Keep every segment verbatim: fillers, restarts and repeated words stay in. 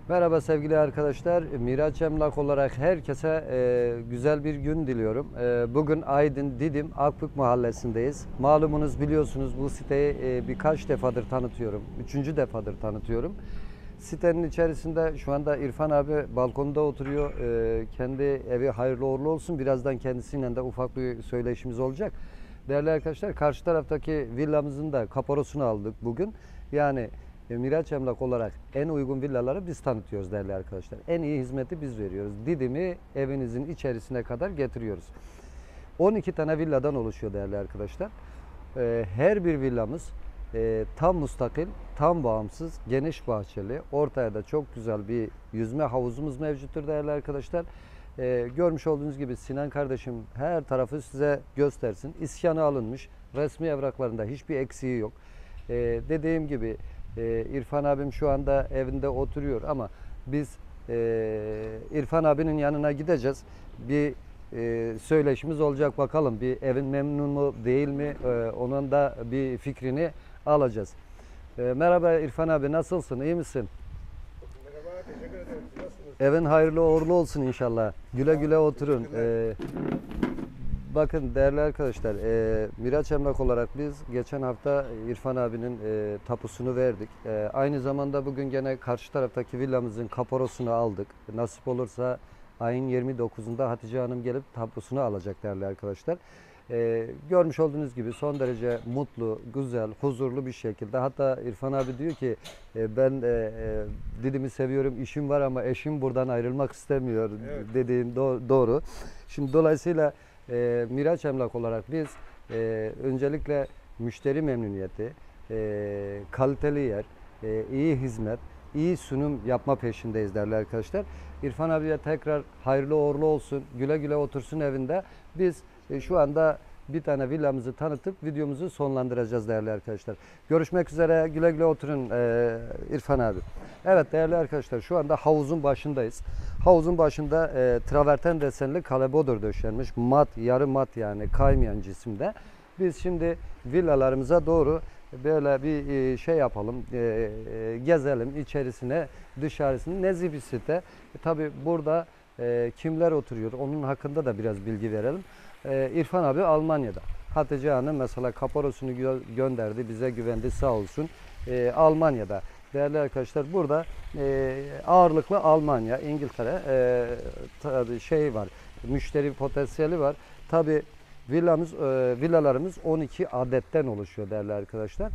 Merhaba sevgili arkadaşlar. Miraç Emlak olarak herkese e, güzel bir gün diliyorum. E, bugün Aydın Didim Akbük Mahallesi'ndeyiz. Malumunuz biliyorsunuz bu siteyi e, birkaç defadır tanıtıyorum. Üçüncü defadır tanıtıyorum. Sitenin içerisinde şu anda İrfan abi balkonda oturuyor. E, kendi evi hayırlı uğurlu olsun. Birazdan kendisiyle de ufak bir söyleşimiz olacak. Değerli arkadaşlar, karşı taraftaki villamızın da kaporosunu aldık bugün. Yani e, Miraç Emlak olarak en uygun villaları biz tanıtıyoruz değerli arkadaşlar. En iyi hizmeti biz veriyoruz. Didim'i evinizin içerisine kadar getiriyoruz. on iki tane villadan oluşuyor değerli arkadaşlar. E, her bir villamız e, tam müstakil, tam bağımsız, geniş bahçeli. Ortaya da çok güzel bir yüzme havuzumuz mevcuttur değerli arkadaşlar. E, görmüş olduğunuz gibi Sinan kardeşim her tarafı size göstersin. İskanı alınmış. Resmi evraklarında hiçbir eksiği yok. E, dediğim gibi e, İrfan abim şu anda evinde oturuyor ama biz e, İrfan abinin yanına gideceğiz. Bir e, söyleşimiz olacak bakalım. Bir evin memnun mu değil mi? E, onun da bir fikrini alacağız. E, merhaba İrfan abi, nasılsın? İyi misin? Merhaba, teşekkür ederim. Siz nasılsınız? Evin hayırlı uğurlu olsun inşallah. Güle güle oturun. E, bakın değerli arkadaşlar, e, Miraç Emlak olarak biz geçen hafta İrfan abinin e, tapusunu verdik. E, aynı zamanda bugün gene karşı taraftaki villamızın kaporosunu aldık. Nasip olursa ayın yirmi dokuzunda Hatice Hanım gelip tapusunu alacak değerli arkadaşlar. E, görmüş olduğunuz gibi son derece mutlu, güzel, huzurlu bir şekilde. Hatta İrfan abi diyor ki e, ben e, e, Didim'i seviyorum, işim var ama eşim buradan ayrılmak istemiyor. Evet. Dediğin do- doğru. Şimdi dolayısıyla e, Miraç Emlak olarak biz e, öncelikle müşteri memnuniyeti, e, kaliteli yer, e, iyi hizmet, iyi sunum yapma peşindeyiz değerli arkadaşlar. İrfan abiye tekrar hayırlı uğurlu olsun, güle güle otursun evinde. Biz e, şu anda bir tane villamızı tanıtıp videomuzu sonlandıracağız değerli arkadaşlar. Görüşmek üzere, güle güle oturun e, İrfan abi. Evet değerli arkadaşlar, şu anda havuzun başındayız. Havuzun başında e, traverten desenli kalebodur döşenmiş. Mat, yarı mat yani kaymayan cisimde. Biz şimdi villalarımıza doğru böyle bir e, şey yapalım, e, e, gezelim içerisine, dışarısını. Nezih bir site. E, tabii burada e, kimler oturuyor, onun hakkında da biraz bilgi verelim. E, İrfan abi Almanya'da. Hatice Hanım mesela kaporosunu gö gönderdi, bize güvendi sağ olsun. E, Almanya'da. Değerli arkadaşlar burada e, ağırlıklı Almanya, İngiltere e, tabii şey var, müşteri potansiyeli var. Tabii villamız, e, villalarımız on iki adetten oluşuyor değerli arkadaşlar.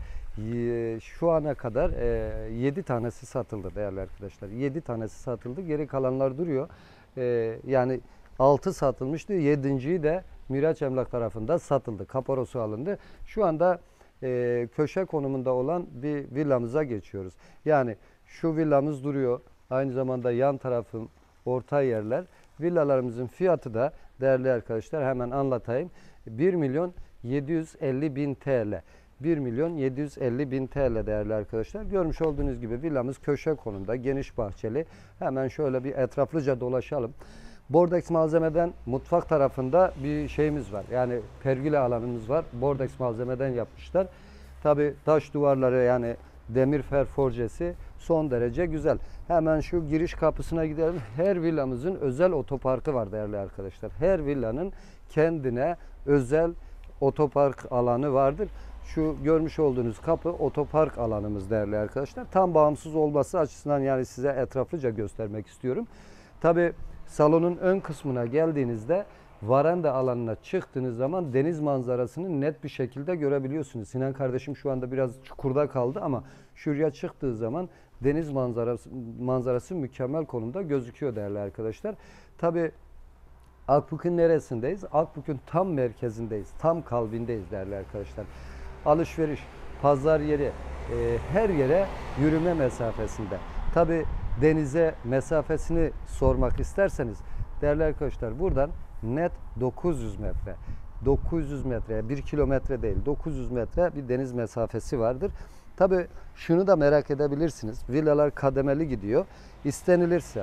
E, şu ana kadar e, yedi tanesi satıldı değerli arkadaşlar. yedi tanesi satıldı, geri kalanlar duruyor. E, yani altı satılmıştı, yedinciyi de Miraç Emlak tarafından satıldı, kaporosu alındı. Şu anda e, köşe konumunda olan bir villamıza geçiyoruz. Yani şu villamız duruyor. Aynı zamanda yan tarafın orta yerler. Villalarımızın fiyatı da değerli arkadaşlar hemen anlatayım. bir milyon yedi yüz elli bin T L. bir milyon yedi yüz elli bin T L değerli arkadaşlar. Görmüş olduğunuz gibi villamız köşe konumda, geniş bahçeli. Hemen şöyle bir etraflıca dolaşalım. Bordex malzemeden mutfak tarafında bir şeyimiz var. Yani pergüle alanımız var. Bordex malzemeden yapmışlar. Tabi taş duvarları yani demir fer forjesi son derece güzel. Hemen şu giriş kapısına gidelim. Her villamızın özel otoparkı var değerli arkadaşlar. Her villanın kendine özel otopark alanı vardır. Şu görmüş olduğunuz kapı otopark alanımız değerli arkadaşlar. Tam bağımsız olması açısından yani size etraflıca göstermek istiyorum. Tabi salonun ön kısmına geldiğinizde varanda alanına çıktığınız zaman deniz manzarasını net bir şekilde görebiliyorsunuz. Sinan kardeşim şu anda biraz çukurda kaldı ama şuraya çıktığı zaman deniz manzarası, manzarası mükemmel konumda gözüküyor değerli arkadaşlar. Tabi Akbük'ün neresindeyiz? Akbük'ün tam merkezindeyiz. Tam kalbindeyiz değerli arkadaşlar. Alışveriş, pazar yeri, e, her yere yürüme mesafesinde. Tabi denize mesafesini sormak isterseniz değerli arkadaşlar buradan net dokuz yüz metre. dokuz yüz metreye bir kilometre değil dokuz yüz metre bir deniz mesafesi vardır. Tabi şunu da merak edebilirsiniz. Villalar kademeli gidiyor. İstenilirse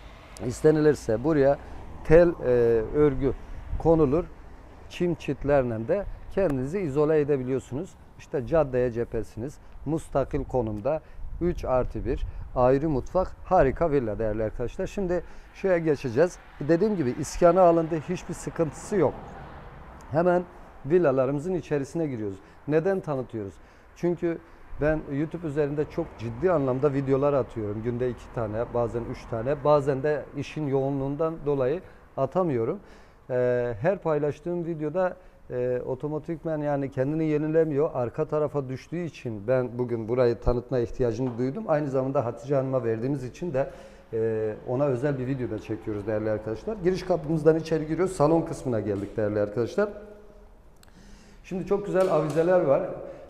istenilirse buraya tel e, örgü konulur. Çim çitlerle de kendinizi izole edebiliyorsunuz. İşte caddeye cephesiniz. Mustakil konumda üç artı bir. ayrı mutfak, harika villa değerli arkadaşlar. Şimdi şuraya geçeceğiz. Dediğim gibi iskana alındı, hiçbir sıkıntısı yok. Hemen villalarımızın içerisine giriyoruz. Neden tanıtıyoruz? Çünkü ben YouTube üzerinde çok ciddi anlamda videolar atıyorum. Günde iki tane, bazen üç tane, bazen de işin yoğunluğundan dolayı atamıyorum. Ee, her paylaştığım videoda e, otomatikmen yani kendini yenilemiyor. Arka tarafa düştüğü için ben bugün burayı tanıtma ihtiyacını duydum. Aynı zamanda Hatice Hanım'a verdiğimiz için de e, ona özel bir video da çekiyoruz değerli arkadaşlar. Giriş kapımızdan içeri giriyoruz. Salon kısmına geldik değerli arkadaşlar. Şimdi çok güzel avizeler var.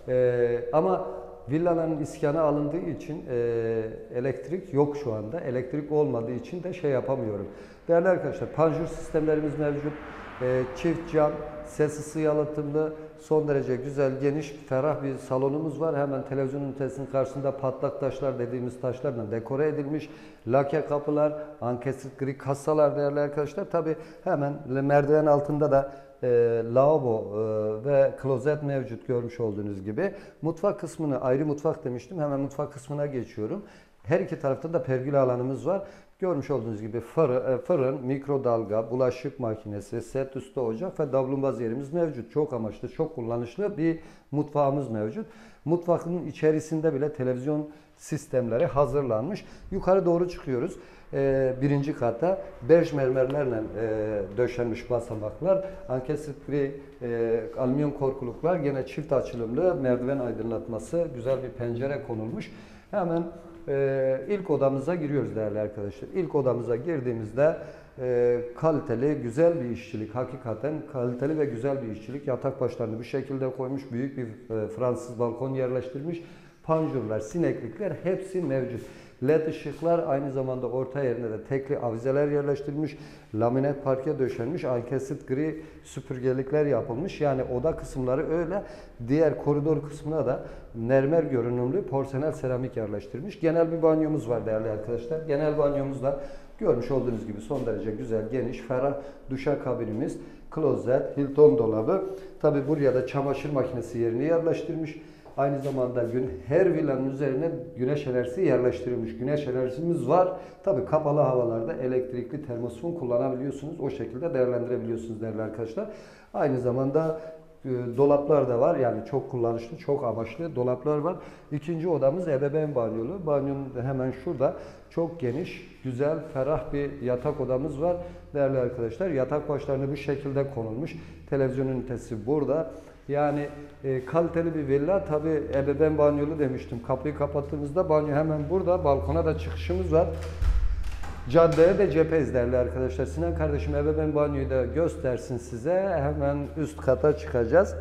Ee, ama villaların iskana alındığı için e, elektrik yok şu anda. Elektrik olmadığı için de şey yapamıyorum. Değerli arkadaşlar, panjur sistemlerimiz mevcut. Ee, çift cam, ses ısı yalıtımlı, son derece güzel, geniş, ferah bir salonumuz var. Hemen televizyon ünitesinin karşısında patlak taşlar dediğimiz taşlarla dekore edilmiş. Lake kapılar, ankestrit gri kasalar değerli arkadaşlar. Tabi hemen merdiven altında da e, lavabo e, ve klozet mevcut görmüş olduğunuz gibi. Mutfak kısmını ayrı mutfak demiştim. Hemen mutfak kısmına geçiyorum. Her iki tarafta da pergüle alanımız var. Görmüş olduğunuz gibi fırın, fırın, mikrodalga, bulaşık makinesi, set üstü ocak ve davlumbaz yerimiz mevcut. Çok amaçlı, çok kullanışlı bir mutfağımız mevcut. Mutfağın içerisinde bile televizyon sistemleri hazırlanmış. Yukarı doğru çıkıyoruz. Ee, birinci kata bej mermerlerle e, döşenmiş basamaklar, ankestrit gri e, alüminyum korkuluklar, gene çift açılımlı merdiven aydınlatması, güzel bir pencere konulmuş. Hemen e, ilk odamıza giriyoruz değerli arkadaşlar. İlk odamıza girdiğimizde e, kaliteli, güzel bir işçilik, hakikaten kaliteli ve güzel bir işçilik. Yatak başlarını bir şekilde koymuş, büyük bir e, Fransız balkon yerleştirmiş. Panjurlar, sineklikler hepsi mevcut. Led ışıklar, aynı zamanda orta yerine de tekli avizeler yerleştirilmiş. Laminat parke döşenmiş. Ankestrit gri süpürgelikler yapılmış. Yani oda kısımları öyle. Diğer koridor kısmına da mermer görünümlü porselen seramik yerleştirilmiş. Genel bir banyomuz var değerli arkadaşlar. Genel banyomuzda görmüş olduğunuz gibi son derece güzel, geniş, ferah duşakabinimiz, klozet, Hilton dolabı. Tabi buraya da çamaşır makinesi yerini yerleştirmiş. Aynı zamanda gün, her villanın üzerine güneş enerjisi yerleştirilmiş. Güneş enerjimiz var. Tabii kapalı havalarda elektrikli termosifon kullanabiliyorsunuz. O şekilde değerlendirebiliyorsunuz değerli arkadaşlar. Aynı zamanda e, dolaplar da var. Yani çok kullanışlı, çok amaçlı dolaplar var. İkinci odamız ebeveyn banyolu. Banyonun hemen şurada çok geniş, güzel, ferah bir yatak odamız var. Değerli arkadaşlar, yatak başlarını bu şekilde konulmuş. Televizyon ünitesi burada. Yani e, kaliteli bir villa. Tabi ebeveyn banyolu demiştim. Kapıyı kapattığımızda banyo hemen burada. Balkona da çıkışımız var. Caddeye de cepheyiz değerli arkadaşlar. Sinan kardeşim ebeveyn banyoyu da göstersin size. Hemen üst kata çıkacağız.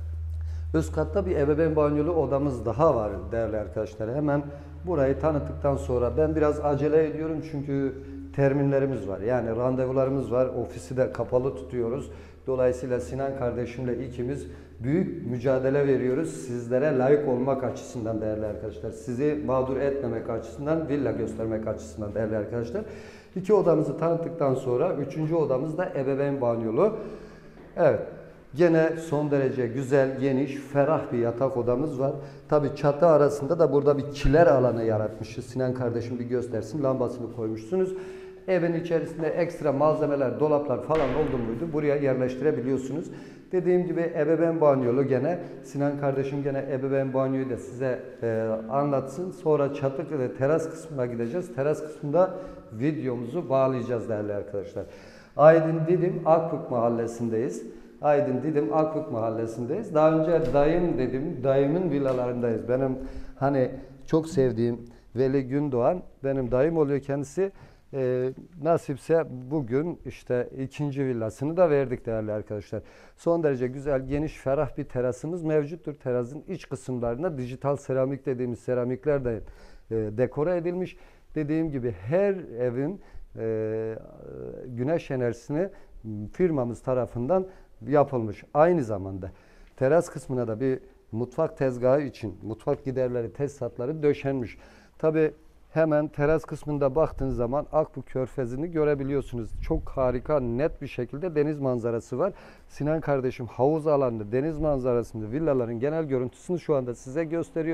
Üst katta bir ebeveyn banyolu odamız daha var değerli arkadaşlar. Hemen burayı tanıttıktan sonra ben biraz acele ediyorum çünkü terminlerimiz var. Yani randevularımız var. Ofisi de kapalı tutuyoruz. Dolayısıyla Sinan kardeşimle ikimiz büyük mücadele veriyoruz. Sizlere layık olmak açısından değerli arkadaşlar. Sizi mağdur etmemek açısından, villa göstermek açısından değerli arkadaşlar. İki odamızı tanıttıktan sonra üçüncü odamız da ebeveyn banyolu. Evet. Gene son derece güzel, geniş, ferah bir yatak odamız var. Tabi çatı arasında da burada bir kiler alanı yaratmışız. Sinan kardeşim bir göstersin. Lambasını koymuşsunuz. Evin içerisinde ekstra malzemeler, dolaplar falan oldu muydu buraya yerleştirebiliyorsunuz. Dediğim gibi ebeveyn banyolu gene. Sinan kardeşim gene ebeveyn banyoyu da size e, anlatsın. Sonra çatı ve teras kısmına gideceğiz. Teras kısmında videomuzu bağlayacağız değerli arkadaşlar. Aydın Didim Akbük mahallesindeyiz. Aydın Didim Akbük mahallesindeyiz. Daha önce dayım dedim, dayımın villalarındayız. Benim hani çok sevdiğim Veli Gündoğan benim dayım oluyor kendisi. Ee, nasipse bugün işte ikinci villasını da verdik değerli arkadaşlar. Son derece güzel, geniş, ferah bir terasımız mevcuttur. Terasın iç kısımlarına dijital seramik dediğimiz seramikler de e, dekore edilmiş. Dediğim gibi her evin e, güneş enerjisini firmamız tarafından yapılmış. Aynı zamanda teras kısmına da bir mutfak tezgahı için mutfak giderleri, tesisatları döşenmiş. Tabi hemen teras kısmında baktığınız zaman Akbük Körfezi'ni görebiliyorsunuz. Çok harika, net bir şekilde deniz manzarası var. Sinan kardeşim havuz alanında, deniz manzarasında villaların genel görüntüsünü şu anda size gösteriyor.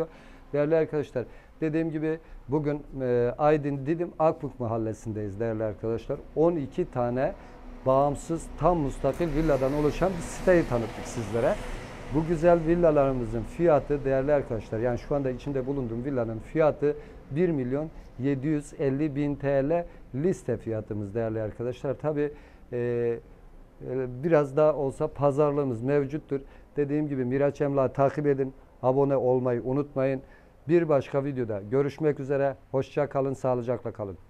Değerli arkadaşlar, dediğim gibi bugün e, Aydın Didim Akbük Mahallesi'ndeyiz değerli arkadaşlar. on iki tane bağımsız tam müstakil villadan oluşan bir siteyi tanıttık sizlere. Bu güzel villalarımızın fiyatı değerli arkadaşlar, yani şu anda içinde bulunduğum villanın fiyatı bir milyon yedi yüz elli bin T L liste fiyatımız değerli arkadaşlar. Tabi e, biraz daha olsa pazarlığımız mevcuttur. Dediğim gibi Miraç Emlak'ı takip edin, abone olmayı unutmayın. Bir başka videoda görüşmek üzere. Hoşça kalın, sağlıcakla kalın.